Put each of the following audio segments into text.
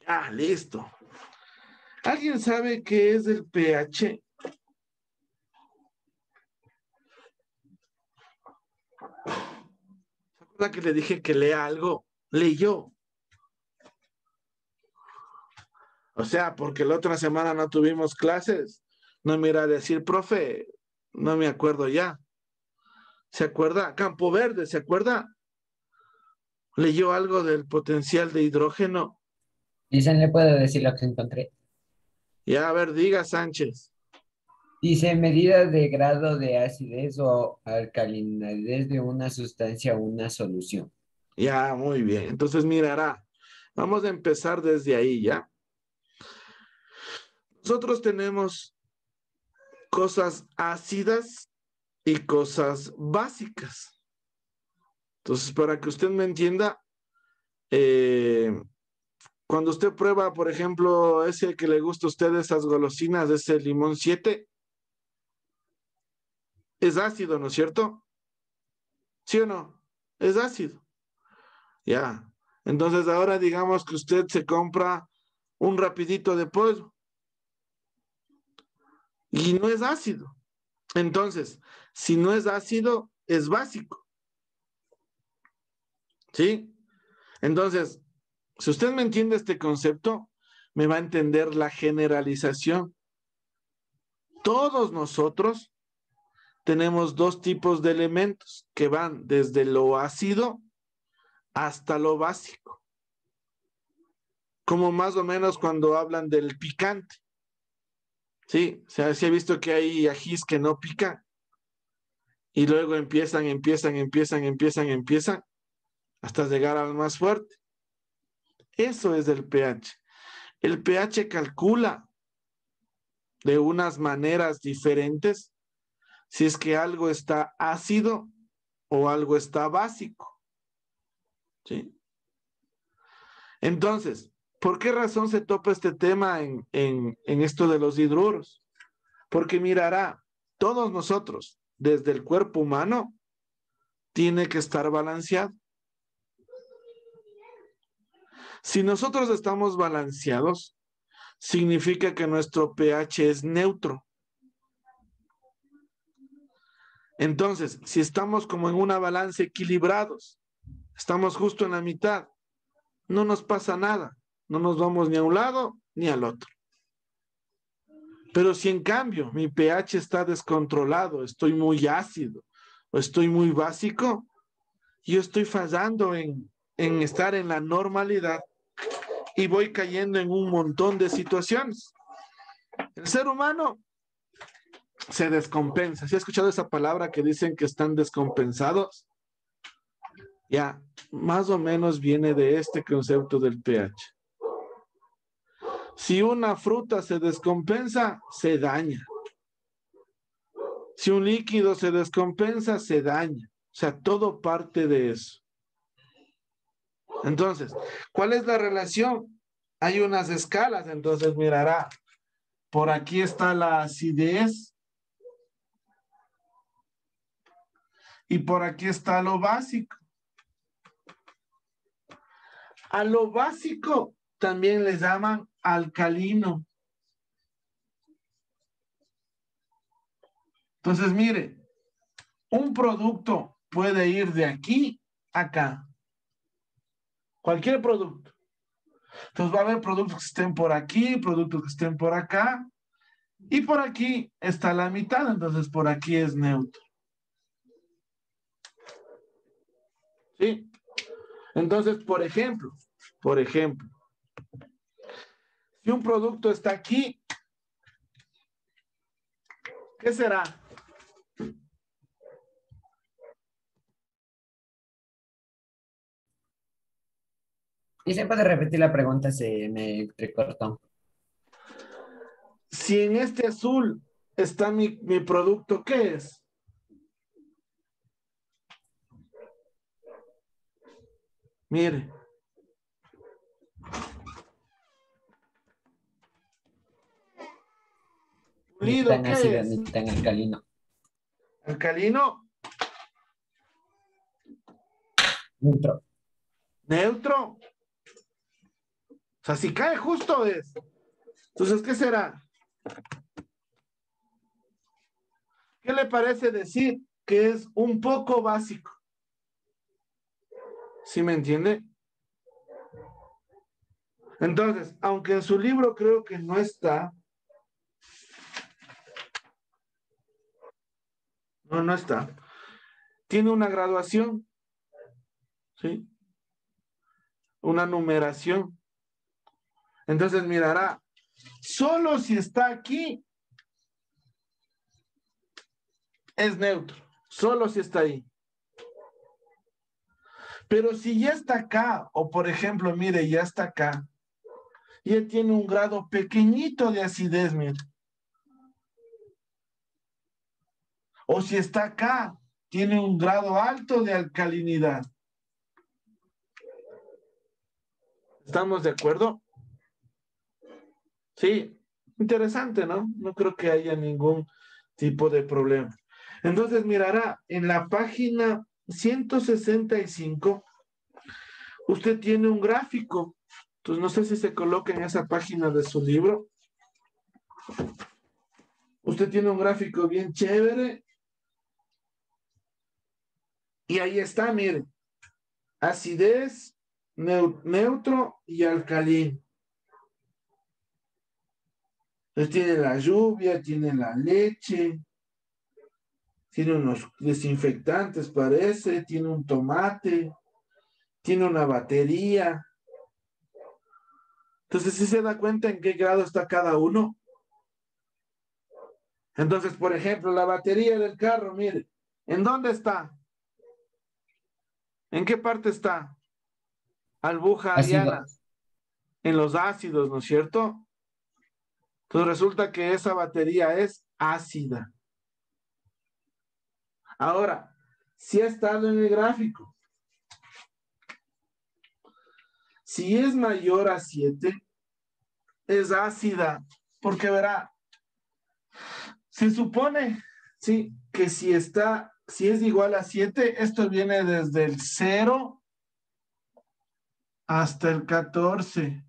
Ah, listo. ¿Alguien sabe qué es el pH? ¿Se acuerda que le dije que lea algo? Leyó. O sea, porque la otra semana no tuvimos clases. No me irá a decir, profe, no me acuerdo ya. ¿Se acuerda? Campo Verde, ¿se acuerda? Leyó algo del potencial de hidrógeno. Dicen, le puedo decir lo que encontré. Ya, a ver, diga Sánchez. Dice, medidas de grado de acidez o alcalinidad de una sustancia o una solución. Ya, muy bien. Entonces mirará. Vamos a empezar desde ahí, ¿ya? Nosotros tenemos cosas ácidas y cosas básicas. Entonces, para que usted me entienda, eh, cuando usted prueba, por ejemplo, ese que le gusta a usted, esas golosinas, ese limón 7, es ácido, ¿no es cierto? ¿Sí o no? Es ácido. Ya. Entonces, ahora digamos que usted se compra un rapidito de pollo y no es ácido. Entonces, si no es ácido, es básico. ¿Sí? Entonces, si usted me entiende este concepto, me va a entender la generalización. Todos nosotros tenemos dos tipos de elementos que van desde lo ácido hasta lo básico, como más o menos cuando hablan del picante. Sí, o sea, sí he visto que hay ajís que no pican y luego empiezan hasta llegar al más fuerte. Eso es el pH. El pH calcula de unas maneras diferentes si es que algo está ácido o algo está básico. ¿Sí? Entonces, ¿por qué razón se topa este tema en esto de los hidruros? Porque mirará, todos nosotros, desde el cuerpo humano, tiene que estar balanceado. Si nosotros estamos balanceados, significa que nuestro pH es neutro. Entonces, si estamos como en una balanza equilibrados, estamos justo en la mitad, no nos pasa nada, no nos vamos ni a un lado ni al otro. Pero si en cambio mi pH está descontrolado, estoy muy ácido o estoy muy básico, yo estoy fallando en estar en la normalidad y voy cayendo en un montón de situaciones. El ser humano se descompensa. ¿Sí ha escuchado esa palabra que dicen que están descompensados? Ya, más o menos viene de este concepto del pH. Si una fruta se descompensa, se daña. Si un líquido se descompensa, se daña. O sea, todo parte de eso. Entonces, ¿cuál es la relación? Hay unas escalas, entonces mirará, por aquí está la acidez y por aquí está lo básico. A lo básico también les llaman alcalino. Entonces, mire, un producto puede ir de aquí a acá. Cualquier producto. Entonces va a haber productos que estén por aquí, productos que estén por acá, y por aquí está la mitad, entonces por aquí es neutro. ¿Sí? Entonces, por ejemplo, si un producto está aquí, ¿qué será? Y se puede repetir la pregunta, se me entrecortó. Si en este azul está mi producto, ¿qué es? Mire, Ni pulido, tan ¿qué ácido es? ni tan alcalino. Alcalino, Neutro. neutro. O sea, si cae justo es. Entonces, ¿qué será? ¿Qué le parece decir que es un poco básico? ¿Sí me entiende? Entonces, aunque en su libro creo que no está, no está, tiene una graduación, ¿sí? Una numeración. Entonces mirará, solo si está aquí es neutro, solo si está ahí. Pero si ya está acá, o por ejemplo, mire, ya está acá, ya tiene un grado pequeñito de acidez, mire. O si está acá, tiene un grado alto de alcalinidad. ¿Estamos de acuerdo? Sí, interesante, ¿no? No creo que haya ningún tipo de problema. Entonces, mirará, en la página 165, usted tiene un gráfico. Entonces, no sé si se coloca en esa página de su libro. Usted tiene un gráfico bien chévere. Y ahí está, mire, acidez, neutro y alcalino. Entonces tiene la lluvia, tiene la leche, tiene unos desinfectantes, parece, tiene un tomate, tiene una batería. Entonces, ¿sí se da cuenta en qué grado está cada uno? Entonces, por ejemplo, la batería del carro, mire, ¿en dónde está? ¿En qué parte está? Albuja Ácido. ariana, en los ácidos, ¿no es cierto? Entonces resulta que esa batería es ácida. Ahora, si ha estado en el gráfico, si es mayor a 7, es ácida, porque verá, se supone, sí, que si es igual a 7, esto viene desde el 0 hasta el 14.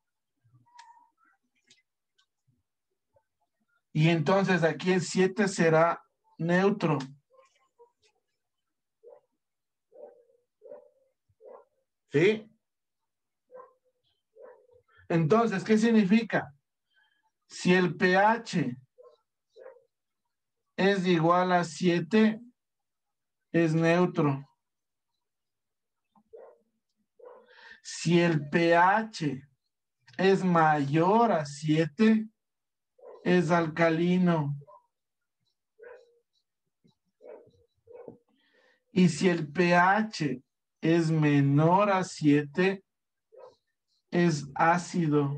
Y entonces aquí el 7 será neutro. ¿Sí? Entonces, ¿qué significa? Si el pH es igual a 7, es neutro. Si el pH es mayor a 7, es alcalino. Y si el pH es menor a 7, es ácido.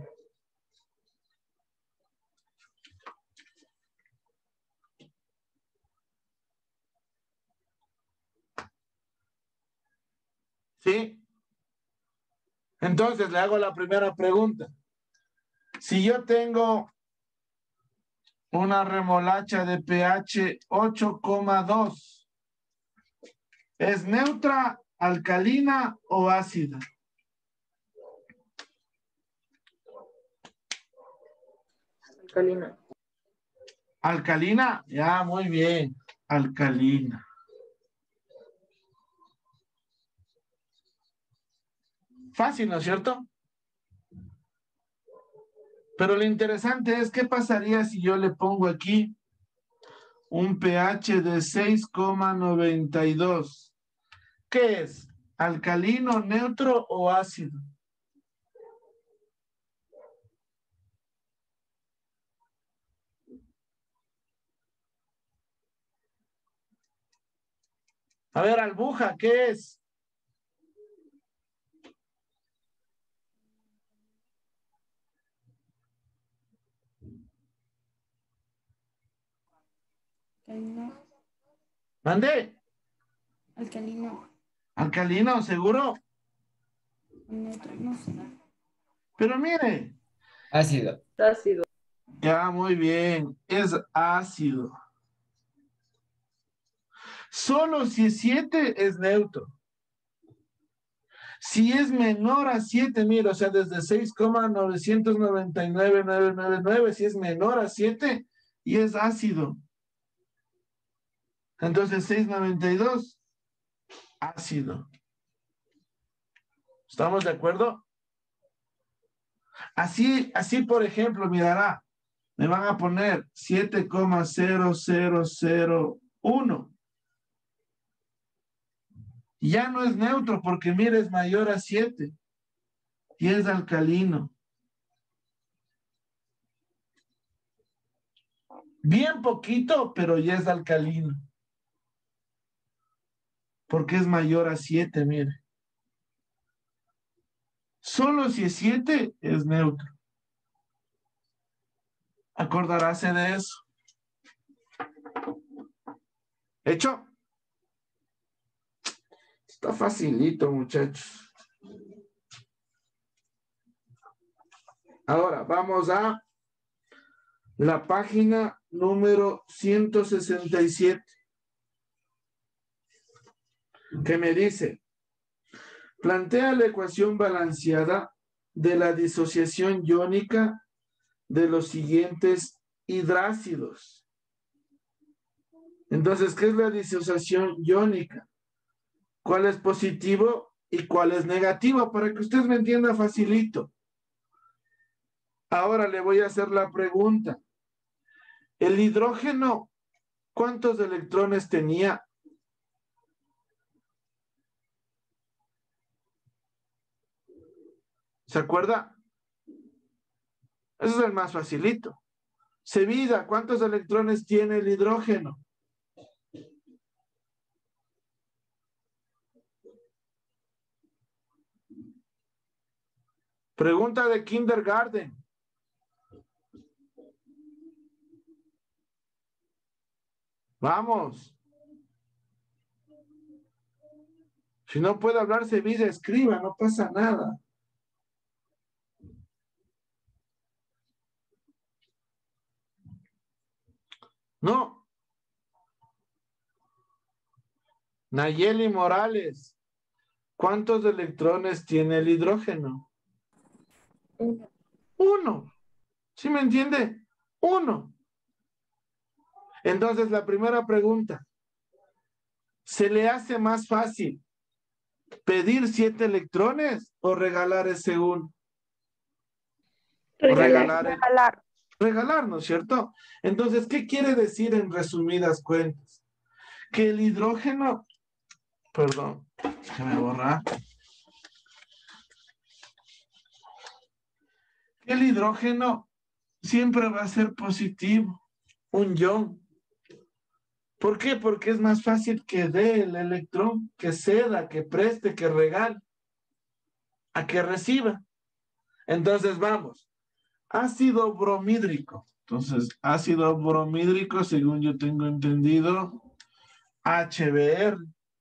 ¿Sí? Entonces le hago la primera pregunta. Si yo tengo una remolacha de pH 8,2, ¿es neutra, alcalina o ácida? Alcalina. Alcalina, ya, muy bien, alcalina. Fácil, ¿no es cierto? Pero lo interesante es qué pasaría si yo le pongo aquí un pH de 6,92. ¿Qué es? ¿Alcalino, neutro o ácido? A ver, albuja, ¿qué es? Alcalino. ¿Mande? Alcalino. ¿Alcalino, seguro? Neutro, no sé. Pero mire, Ácido. Ácido. ya muy bien, es ácido. Solo si 7 es neutro. Si es menor a 7, mira, o sea, desde 6,999,999, si es menor a 7 y es ácido. Entonces 692, ácido. ¿Estamos de acuerdo? Así, por ejemplo, mirará, me van a poner 7,0001. Ya no es neutro porque, mira, es mayor a 7 y es alcalino. Bien poquito, pero ya es alcalino. Porque es mayor a 7, mire. Solo si es 7 es neutro. Acordaráse de eso. ¿Hecho? Está facilito, muchachos. Ahora, vamos a la página número 167. Que me dice, plantea la ecuación balanceada de la disociación iónica de los siguientes hidrácidos. Entonces, ¿qué es la disociación iónica? ¿Cuál es positivo y cuál es negativo? Para que usted me entienda facilito. Ahora le voy a hacer la pregunta. El hidrógeno, ¿cuántos electrones tenía? ¿Se acuerda? Ese es el más facilito. Sevilla, ¿cuántos electrones tiene el hidrógeno? Pregunta de kindergarten. Vamos. Si no puede hablar Sevilla, escriba, no pasa nada. No. Nayeli Morales, ¿cuántos electrones tiene el hidrógeno? 1. 1. ¿Sí me entiende? 1. Entonces, la primera pregunta, ¿se le hace más fácil pedir 7 electrones o regalar ese 1? Regalar. Regalar, ¿no es cierto? Entonces, ¿qué quiere decir en resumidas cuentas? Que el hidrógeno, perdón, déjame borrar. El hidrógeno siempre va a ser positivo, un ion. ¿Por qué? Porque es más fácil que dé el electrón, que ceda, que preste, que regale, a que reciba. Entonces, vamos. Ácido bromídrico. Entonces, ácido bromídrico, según yo tengo entendido, HBr.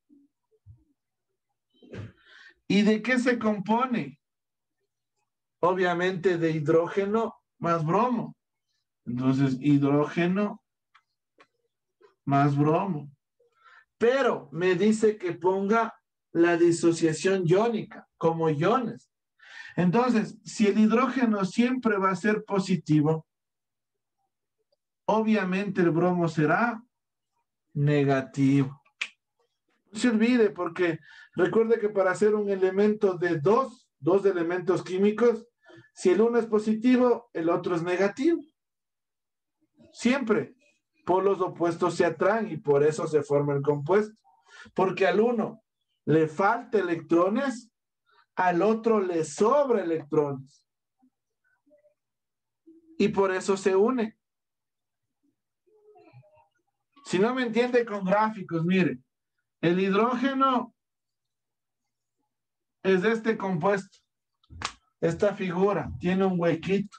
¿Y de qué se compone? Obviamente de hidrógeno más bromo. Entonces, hidrógeno más bromo. Pero me dice que ponga la disociación iónica como iones. Entonces, si el hidrógeno siempre va a ser positivo, obviamente el bromo será negativo. No se olvide, porque recuerde que para hacer un elemento de dos elementos químicos, si el uno es positivo, el otro es negativo. Siempre. Polos opuestos se atraen y por eso se forma el compuesto. Porque al uno le falta electrones, al otro le sobra electrones. Y por eso se une. Si no me entiende con gráficos, mire, el hidrógeno es este compuesto. Esta figura tiene un huequito.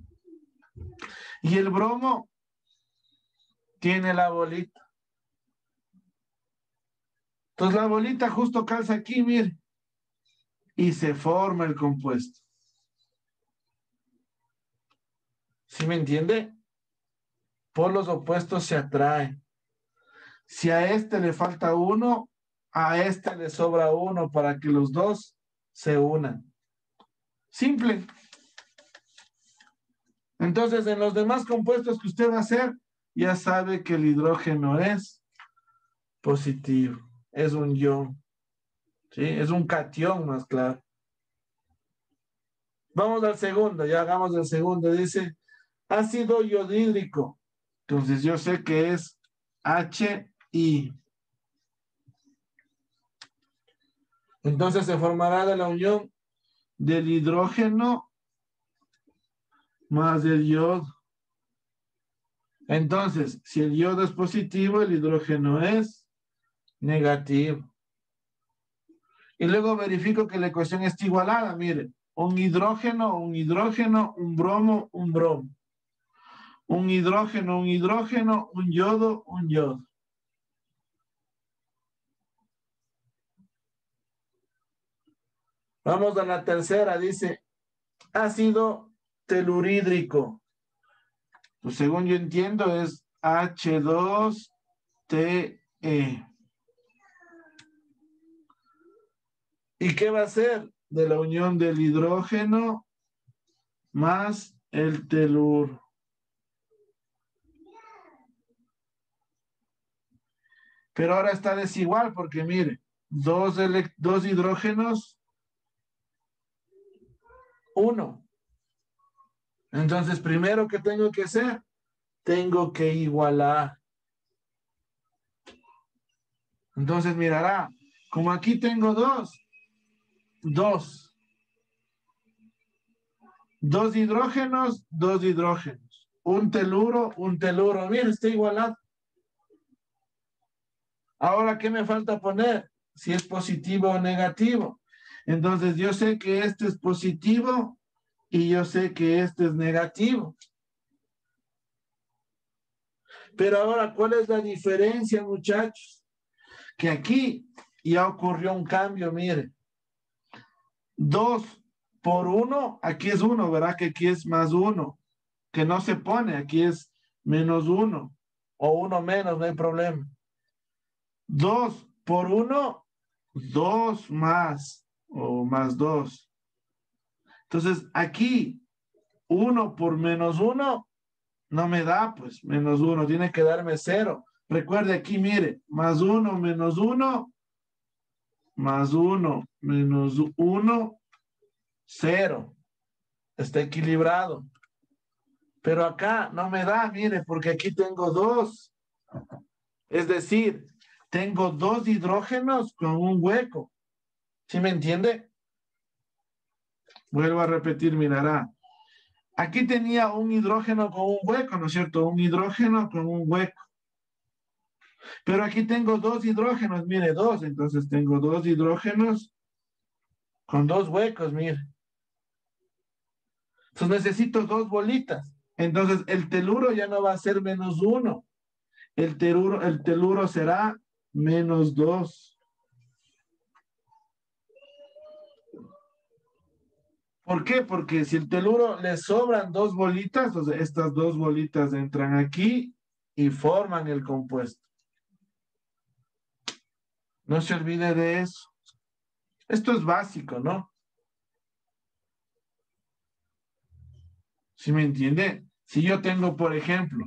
Y el bromo tiene la bolita. Entonces la bolita justo calza aquí, mire. Y se forma el compuesto. ¿Sí me entiende? Polos opuestos se atraen. Si a este le falta uno, a este le sobra uno para que los dos se unan. Simple. Entonces, en los demás compuestos que usted va a hacer, ya sabe que el hidrógeno es positivo. Es un ion. ¿Sí? Es un catión más claro. Vamos al segundo, ya hagamos el segundo. Dice, ácido iodídrico. Entonces, yo sé que es HI. Entonces, se formará de la unión del hidrógeno más el yodo. Entonces, si el yodo es positivo, el hidrógeno es negativo. Y luego verifico que la ecuación está igualada. Mire, un hidrógeno, un bromo, un bromo. Un hidrógeno, un yodo, un yodo. Vamos a la tercera, dice ácido telurídrico. Pues según yo entiendo es H2TE. ¿Y qué va a ser? De la unión del hidrógeno más el teluro. Pero ahora está desigual porque mire, dos hidrógenos, uno. Entonces, primero que tengo que hacer, tengo que igualar. Entonces, mirará, como aquí tengo dos hidrógenos, dos hidrógenos. Un teluro. Mira, está igualado. Ahora, ¿qué me falta poner? Si es positivo o negativo. Entonces, yo sé que este es positivo y yo sé que este es negativo. Pero ahora, ¿cuál es la diferencia, muchachos? Que aquí ya ocurrió un cambio, mire. 2 por 1, aquí es 1, ¿verdad? Que aquí es más 1, que no se pone, aquí es menos 1, o 1 menos, no hay problema. 2 por 1, 2 más, o más 2. Entonces, aquí, 1 por menos 1, no me da, pues, menos 1, tiene que darme 0. Recuerde aquí, mire, más 1 menos 1, más 1 menos 1, 0. Está equilibrado. Pero acá no me da, mire, porque aquí tengo 2. Es decir, tengo 2 hidrógenos con un hueco. ¿Sí me entiende? Vuelvo a repetir, mirará. Aquí tenía un hidrógeno con un hueco, ¿no es cierto? Un hidrógeno con un hueco. Pero aquí tengo 2 hidrógenos, mire, 2. Entonces tengo 2 hidrógenos con 2 huecos, mire. Entonces necesito 2 bolitas. Entonces el teluro ya no va a ser menos 1. El teluro será menos 2. ¿Por qué? Porque si el teluro le sobran 2 bolitas, entonces estas 2 bolitas entran aquí y forman el compuesto. No se olvide de eso. Esto es básico, ¿no? ¿Sí me entiende? Si yo tengo, por ejemplo,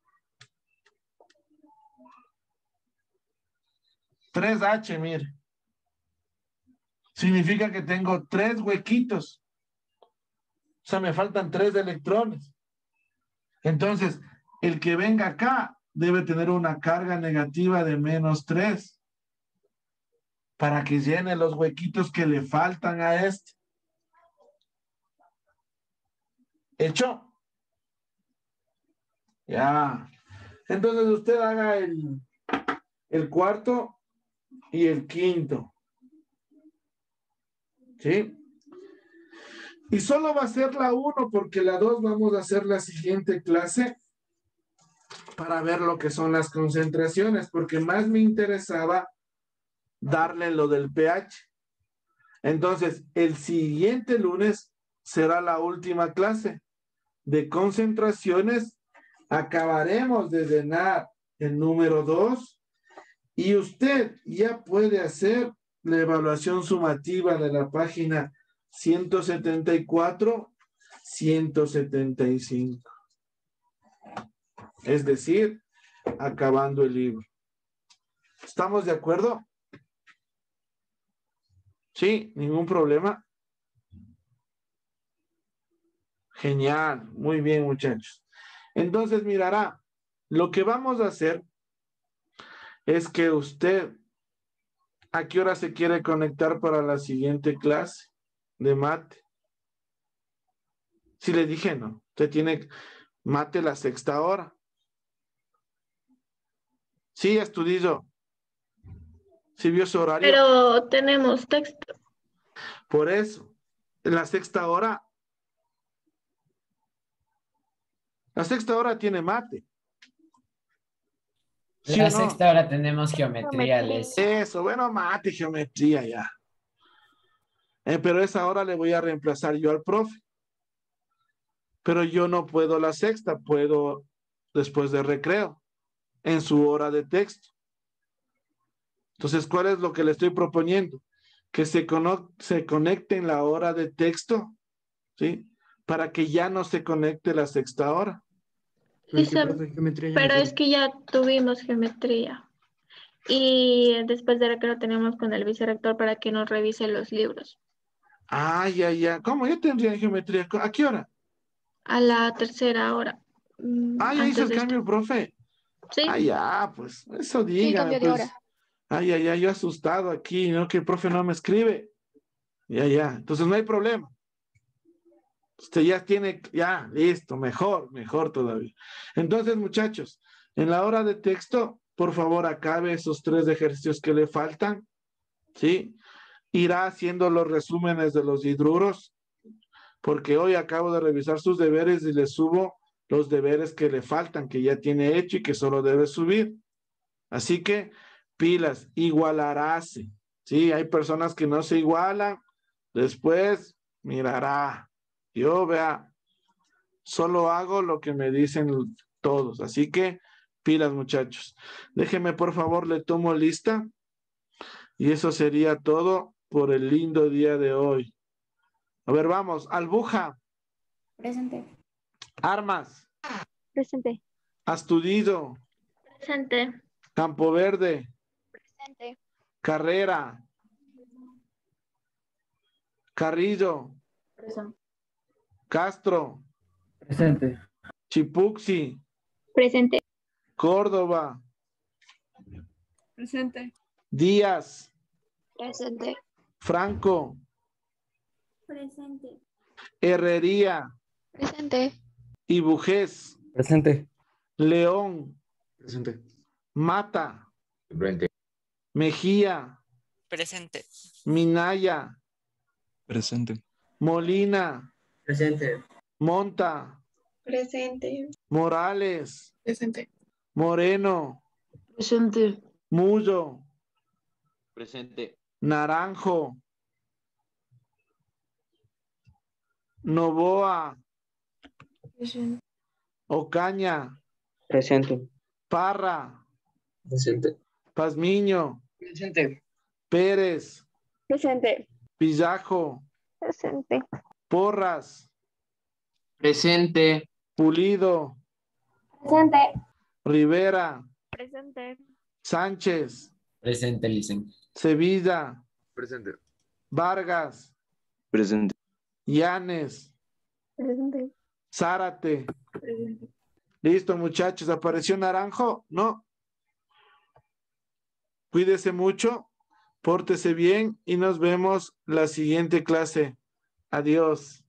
3H, mire. Significa que tengo 3 huequitos. O sea, me faltan 3 electrones. Entonces, el que venga acá debe tener una carga negativa de menos 3 para que llene los huequitos que le faltan a este. ¿Hecho? Ya. Entonces usted haga el cuarto y el quinto. ¿Sí? Y solo va a ser la 1 porque la 2 vamos a hacer la siguiente clase para ver lo que son las concentraciones, porque más me interesaba darle lo del pH. Entonces, el siguiente lunes será la última clase de concentraciones. Acabaremos de llenar el número 2 y usted ya puede hacer la evaluación sumativa de la página 174, 175. Es decir, acabando el libro. ¿Estamos de acuerdo? Sí, ningún problema. Genial, muy bien, muchachos. Entonces, mirará, lo que vamos a hacer es que usted, ¿a qué hora se quiere conectar para la siguiente clase de mate? Si le dije, no, usted tiene mate la sexta hora. Sí, Estudillo. ¿Sí vio su horario? Pero tenemos texto. Por eso, en la sexta hora tiene mate. ¿Sí La o no? sexta hora tenemos geometría, Les. Eso, bueno, mate, geometría ya. Pero esa hora le voy a reemplazar yo al profe. Pero yo no puedo la sexta, puedo después de recreo, en su hora de texto. Entonces, ¿cuál es lo que le estoy proponiendo? Que se conecte en la hora de texto, ¿sí? Para que ya no se conecte la sexta hora. Pero es que ya tuvimos geometría. Y después de recreo tenemos con el vicerrector para que nos revise los libros. Ah, ya. ¿Cómo? Yo tendría geometría. ¿A qué hora? A la tercera hora. Ah, ya hizo Antes el de esto. cambio, profe. Sí, Ah, ya, pues, eso sí, dígame, cambio de pues. hora. Ay, yo asustado aquí, ¿no? Que el profe no me escribe. Ya. Entonces no hay problema. Usted ya tiene, ya, listo, mejor todavía. Entonces, muchachos, en la hora de texto, por favor, acabe esos 3 ejercicios que le faltan, ¿sí? Irá haciendo los resúmenes de los hidruros, porque hoy acabo de revisar sus deberes y le subo los deberes que le faltan, que ya tiene hecho y que solo debe subir. Así que, pilas, igualarase, ¿sí? Hay personas que no se igualan, después mirará. Yo, vea, solo hago lo que me dicen todos. Así que, pilas, muchachos. Déjenme, por favor, le tomo lista. Y eso sería todo por el lindo día de hoy. A ver, vamos. Albuja. Presente. Armas. Presente. Astudillo. Presente. Campo Verde. Presente. Carrera. Carrillo. Presente. Castro. Presente. Chipuxi. Presente. Córdoba. Presente. Díaz. Presente. Franco. Presente. Herrería. Presente. Ibujés. Presente. León. Presente. Mata. Presente. Mejía. Presente. Minaya. Presente. Molina. Presente. Monta. Presente. Morales. Presente. Moreno. Presente. Muyo. Presente. Naranjo. Novoa. Presente. Ocaña. Presente. Parra. Presente. Pazmiño. Presente. Pérez. Presente. Pillajo. Presente. Porras. Presente. Pulido. Presente. Rivera. Presente. Sánchez. Presente, Licen. Sevilla. Presente. Vargas. Presente. Llanes. Presente. Zárate. Presente. Listo, muchachos. ¿Apareció Naranjo? No. Cuídese mucho, pórtese bien y nos vemos la siguiente clase. Adiós.